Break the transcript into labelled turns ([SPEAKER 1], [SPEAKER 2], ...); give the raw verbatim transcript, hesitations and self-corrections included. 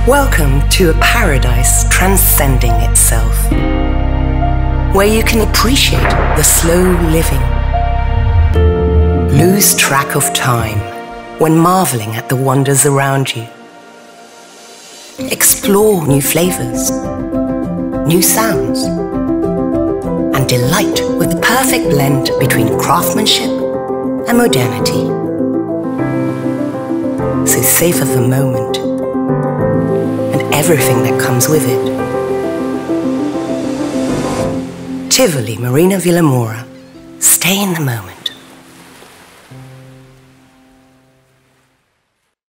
[SPEAKER 1] Welcome to a paradise transcending itself, where you can appreciate the slow living, lose track of time when marveling at the wonders around you, explore new flavors, new sounds, and delight with the perfect blend between craftsmanship and modernity. So savor the moment and everything that comes with it. Tivoli Marina Vilamoura. Stay in the moment.